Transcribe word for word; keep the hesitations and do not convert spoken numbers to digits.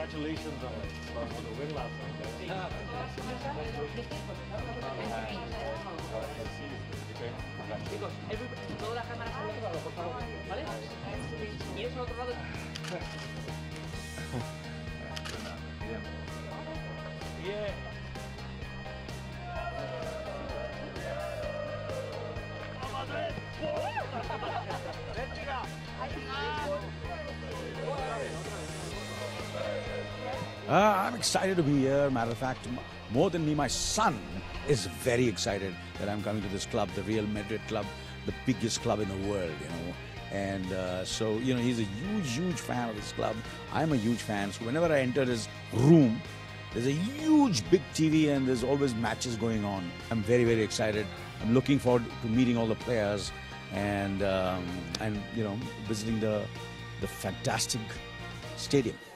Congratulations on on the win last night, guys. Chicos, every- todas las cámaras al otro lado, por favor, ¿vale? Y eso al otro lado. Yeah. Uh, I'm excited to be here. Matter of fact, m- more than me, my son is very excited that I'm coming to this club, the Real Madrid club, the biggest club in the world, you know. And uh, so, you know, he's a huge, huge fan of this club. I'm a huge fan. So whenever I enter his room, there's a huge big T V and there's always matches going on. I'm very, very excited. I'm looking forward to meeting all the players and, um, and you know, visiting the, the fantastic stadium.